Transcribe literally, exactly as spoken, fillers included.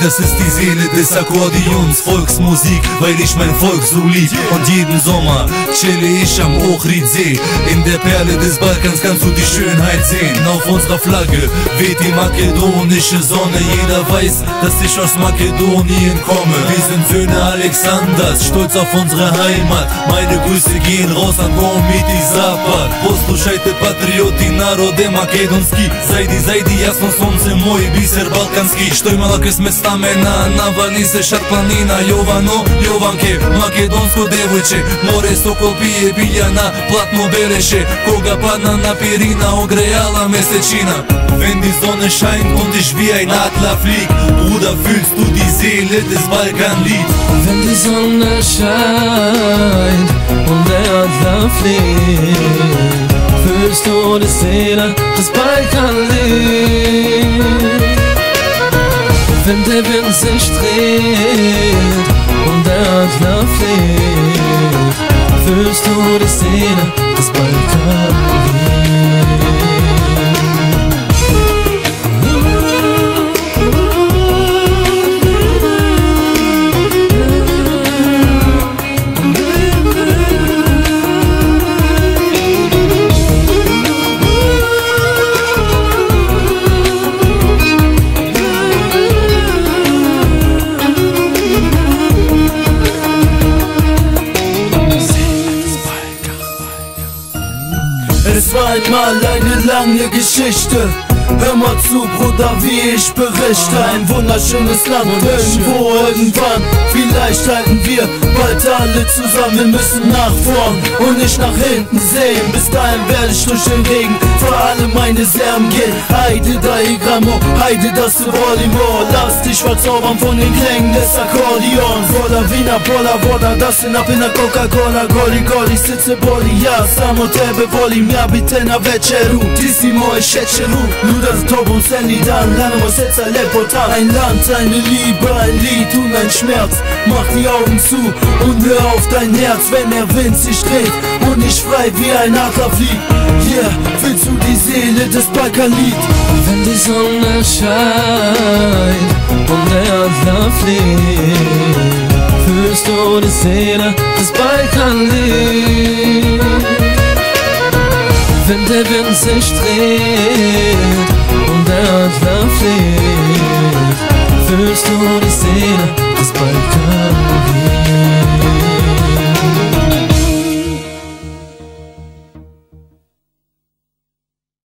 das ist die Seele des Akkordeons. Volksmusik, weil ich mein Volk so lieb. Und jeden Sommer chille ich am Ochridsee. In der Perle des Balkans kannst du die Schönheit sehen. Auf unserer Flagge weht die makedonische Sonne. Jeder weiß, dass ich aus Makedonien komme. Wir sind Söhne Alexanders, stolz auf unsere Heimat. Meine Grüße gehen raus an Bomiti Zapad. Poslušajte patrioti, narode makedonski. Zajdi, zajdi, jasno sunce, moj biser balkanski. Što imala kresme stamena, navali se šarplanina. Jovano, Jovanke, makedonsko devojče. More sokol pije, Biljana, platno beleše. Koga padna na pirina, ogrejala mesečina. Wenn die Sonne scheint und ich wie ein Adler flieg, Bruder, fühlst du die Seele des Balkanlied? Wenn die Sonne scheint und der Adler fliegt, fühlst du die Seele des Balkanlied. Wenn der Wind sich dreht und der Adler fliegt, fühlst du die Seele des Balkanlied. Es war einmal eine lange Geschichte. Hör mal zu, Bruder, wie ich berichte. Ein wunderschönes Land, irgendwo, irgendwann. Vielleicht halten wir bald alle zusammen. Wir müssen nach vorn und nicht nach hinten sehen. Bis dahin werde ich durch den Regen für alle meine Serben gehen. Heide da Igramo, heide das Volleyball. Lass dich verzaubern von den Klängen des Akkordeons. Voller Wiener, Pola, Voda, das sind ab in der Coca-Cola. Goli, Goli, sitze Boli, ja, samo tebe volim. Ja, bitte na večeru, ti si moj šećeru. Luda z tobą ceni dan, lano seca lepotan. Ein Land, eine Liebe, ein Lied und ein Schmerz. Mach die Augen zu und hör auf dein Herz, wenn der Wind sich dreht und nicht frei wie ein Adler fliegt. Yeah, willst du die Seele des Balkanlied? Wenn die Sonne scheint und der Adler fliegt, fühlst du die Seele des Balkanlied. Wenn der Wind sich dreht und der Adler fliegt, fühlst du die Seele des Balkanlied.